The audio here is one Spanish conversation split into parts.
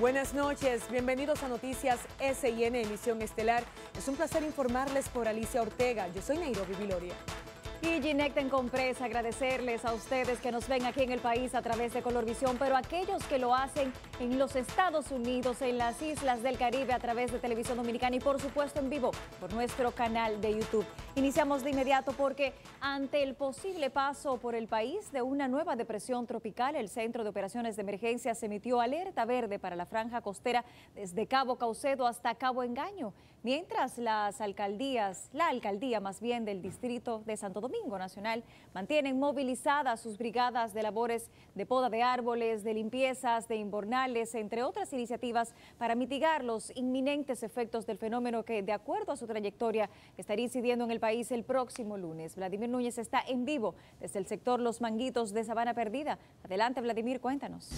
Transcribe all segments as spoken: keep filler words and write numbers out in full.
Buenas noches, bienvenidos a Noticias S I N, emisión estelar. Es un placer informarles por Alicia Ortega. Yo soy Nairobi Viloria. Y Ginette en Compresa, agradecerles a ustedes que nos ven aquí en el país a través de Colorvisión, pero aquellos que lo hacen en los Estados Unidos, en las islas del Caribe a través de Televisión Dominicana y por supuesto en vivo por nuestro canal de YouTube. Iniciamos de inmediato porque ante el posible paso por el país de una nueva depresión tropical, el Centro de Operaciones de Emergencia se emitió alerta verde para la franja costera desde Cabo Caucedo hasta Cabo Engaño, mientras las alcaldías, la alcaldía más bien del distrito de Santo Domingo Nacional mantienen movilizadas sus brigadas de labores de poda de árboles, de limpiezas, de invernales, entre otras iniciativas para mitigar los inminentes efectos del fenómeno que, de acuerdo a su trayectoria, estaría incidiendo en el país el próximo lunes. Vladimir Núñez está en vivo desde el sector Los Manguitos de Sabana Perdida. Adelante, Vladimir, cuéntanos.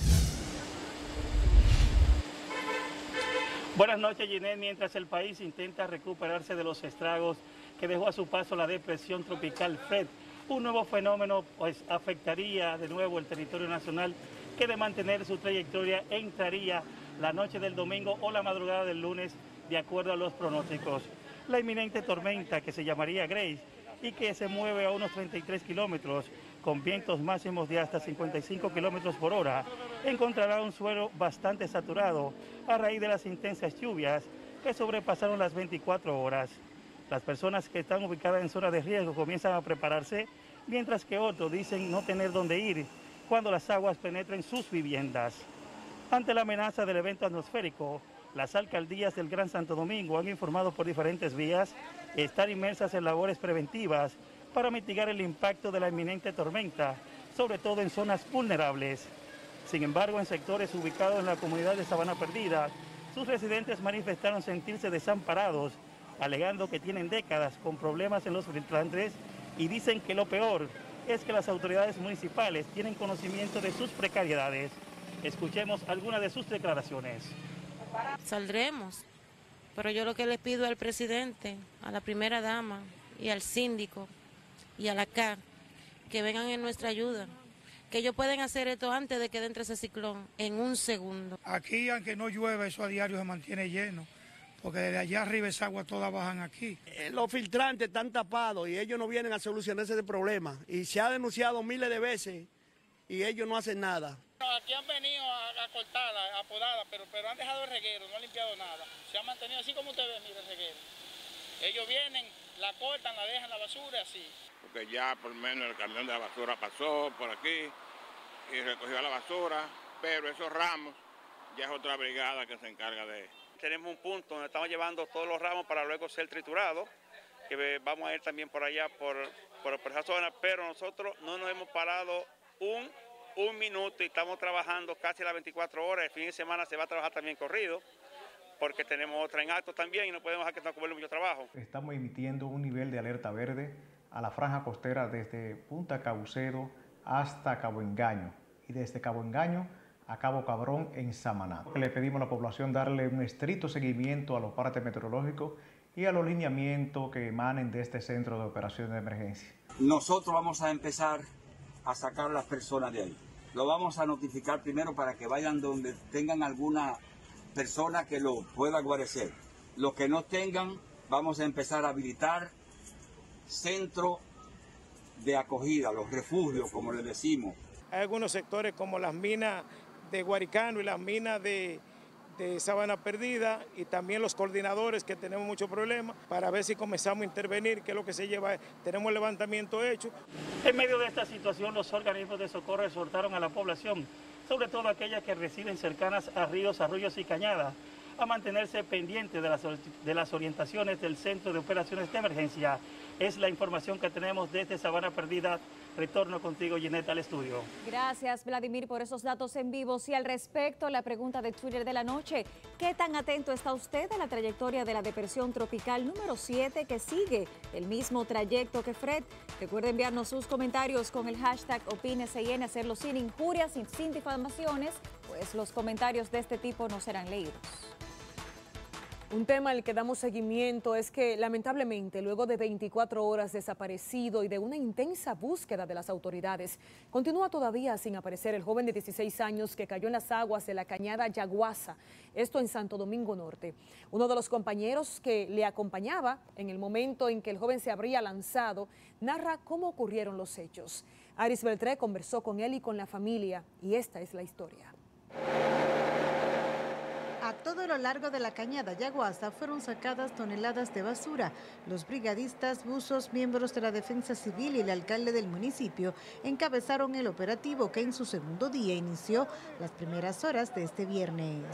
Buenas noches, Ginette. Mientras el país intenta recuperarse de los estragos que dejó a su paso la depresión tropical Fred, un nuevo fenómeno pues afectaría de nuevo el territorio nacional que de mantener su trayectoria entraría la noche del domingo o la madrugada del lunes de acuerdo a los pronósticos. La inminente tormenta que se llamaría Grace y que se mueve a unos treinta y tres kilómetros con vientos máximos de hasta cincuenta y cinco kilómetros por hora, encontrará un suelo bastante saturado a raíz de las intensas lluvias que sobrepasaron las veinticuatro horas. Las personas que están ubicadas en zona de riesgo comienzan a prepararse, mientras que otros dicen no tener dónde ir cuando las aguas penetren sus viviendas. Ante la amenaza del evento atmosférico, las alcaldías del Gran Santo Domingo han informado por diferentes vías estar inmersas en labores preventivas para mitigar el impacto de la inminente tormenta, sobre todo en zonas vulnerables. Sin embargo, en sectores ubicados en la comunidad de Sabana Perdida, sus residentes manifestaron sentirse desamparados, alegando que tienen décadas con problemas en los filtrantes y dicen que lo peor es que las autoridades municipales tienen conocimiento de sus precariedades. Escuchemos algunas de sus declaraciones. Saldremos, pero yo lo que le pido al presidente, a la primera dama y al síndico y a la C A R, que vengan en nuestra ayuda, que ellos pueden hacer esto antes de que entre ese ciclón, en un segundo. Aquí, aunque no llueve, eso a diario se mantiene lleno, porque desde allá arriba esa agua todas bajan aquí. Eh, los filtrantes están tapados y ellos no vienen a solucionar ese problema. Y se ha denunciado miles de veces y ellos no hacen nada. Aquí han venido a, a cortarla, a podarla, pero, pero han dejado el reguero, no han limpiado nada. Se ha mantenido así como ustedes ven, mire el reguero. Ellos vienen, la cortan, la dejan en la basura, así. Porque ya por lo menos el camión de la basura pasó por aquí y recogió la basura, pero esos ramos ya es otra brigada que se encarga de... Tenemos un punto donde estamos llevando todos los ramos para luego ser triturados, que vamos a ir también por allá, por, por, por esa zona, pero nosotros no nos hemos parado un, un minuto y estamos trabajando casi las veinticuatro horas. El fin de semana se va a trabajar también corrido, porque tenemos otra en acto también y no podemos dejar que nos acumule mucho trabajo. Estamos emitiendo un nivel de alerta verde a la franja costera desde Punta Caucedo hasta Cabo Engaño y desde Cabo Engaño a Cabo Cabrón en Samaná. Le pedimos a la población darle un estricto seguimiento a los partes meteorológicos y a los lineamientos que emanen de este centro de operaciones de emergencia. Nosotros vamos a empezar a sacar a las personas de ahí. Lo vamos a notificar primero para que vayan donde tengan alguna persona que lo pueda guarecer. Los que no tengan, vamos a empezar a habilitar centros de acogida, los refugios, como les decimos. Hay algunos sectores como las minas de Guaricano y las minas de, de Sabana Perdida y también los coordinadores que tenemos muchos problemas para ver si comenzamos a intervenir, que es lo que se lleva, tenemos el levantamiento hecho. En medio de esta situación, los organismos de socorro exhortaron a la población, sobre todo aquellas que residen cercanas a ríos, arroyos y cañadas, a mantenerse pendientes de las, de las orientaciones del Centro de Operaciones de Emergencia. Es la información que tenemos desde Sabana Perdida. Retorno contigo, Ginette, al estudio. Gracias, Vladimir, por esos datos en vivo. Y al respecto, la pregunta de Twitter de la noche: ¿qué tan atento está usted a la trayectoria de la depresión tropical número siete que sigue el mismo trayecto que Fred? Recuerde enviarnos sus comentarios con el hashtag OpínSIN, hacerlo sin injurias y sin difamaciones, pues los comentarios de este tipo no serán leídos. Un tema al que damos seguimiento es que, lamentablemente, luego de veinticuatro horas desaparecido y de una intensa búsqueda de las autoridades, continúa todavía sin aparecer el joven de dieciséis años que cayó en las aguas de la cañada Yaguasa, esto en Santo Domingo Norte. Uno de los compañeros que le acompañaba en el momento en que el joven se habría lanzado, narra cómo ocurrieron los hechos. Aris Beltré conversó con él y con la familia, y esta es la historia. A todo lo largo de la cañada Yaguasa fueron sacadas toneladas de basura. Los brigadistas, buzos, miembros de la Defensa Civil y el alcalde del municipio encabezaron el operativo que en su segundo día inició las primeras horas de este viernes.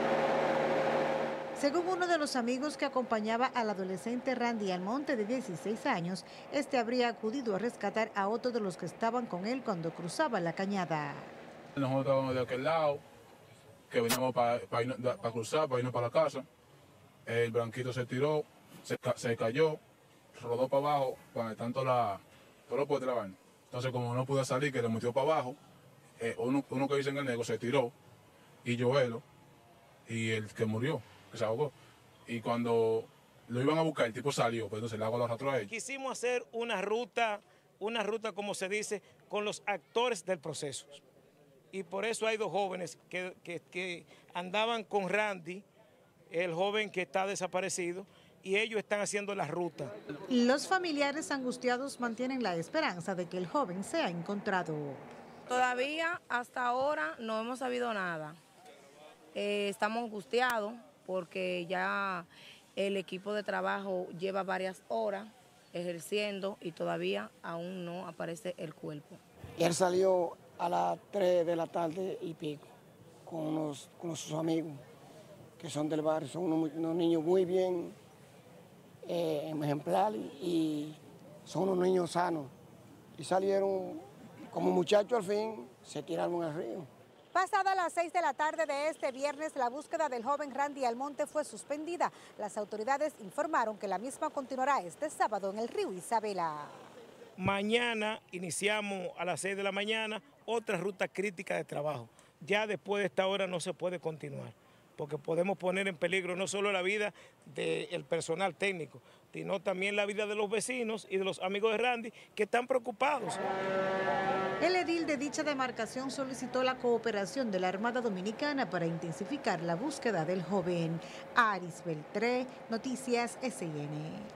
Según uno de los amigos que acompañaba al adolescente Randy Almonte de dieciséis años, este habría acudido a rescatar a otro de los que estaban con él cuando cruzaba la cañada. Nosotros estábamos de aquel lado, que veníamos para pa pa cruzar, para irnos para la casa. El blanquito se tiró, se, se cayó, rodó para abajo, para tanto la, todo lo puede trabar. Entonces, como no pudo salir, que le metió para abajo, eh, uno, uno que dice en el negro se tiró, y Joelo, y el que murió, que se ahogó. Y cuando lo iban a buscar, el tipo salió, pues entonces el agua lo arrastró a él. Quisimos hacer una ruta, una ruta, como se dice, con los actores del proceso. Y por eso hay dos jóvenes que, que, que andaban con Randy, el joven que está desaparecido, y ellos están haciendo la ruta. Los familiares angustiados mantienen la esperanza de que el joven sea encontrado. Todavía hasta ahora no hemos sabido nada. Eh, estamos angustiados porque ya el equipo de trabajo lleva varias horas ejerciendo y todavía aún no aparece el cuerpo. Y él salió a las tres de la tarde y pico, con, unos, con sus amigos que son del barrio, son unos, unos niños muy bien eh, ejemplares y son unos niños sanos. Y salieron como muchachos al fin, se tiraron al río. Pasada las seis de la tarde de este viernes, la búsqueda del joven Randy Almonte fue suspendida. Las autoridades informaron que la misma continuará este sábado en el río Isabela. Mañana iniciamos a las seis de la mañana otra ruta crítica de trabajo. Ya después de esta hora no se puede continuar, porque podemos poner en peligro no solo la vida del personal técnico, sino también la vida de los vecinos y de los amigos de Randy que están preocupados. El edil de dicha demarcación solicitó la cooperación de la Armada Dominicana para intensificar la búsqueda del joven. Aris Beltré, Noticias S I N.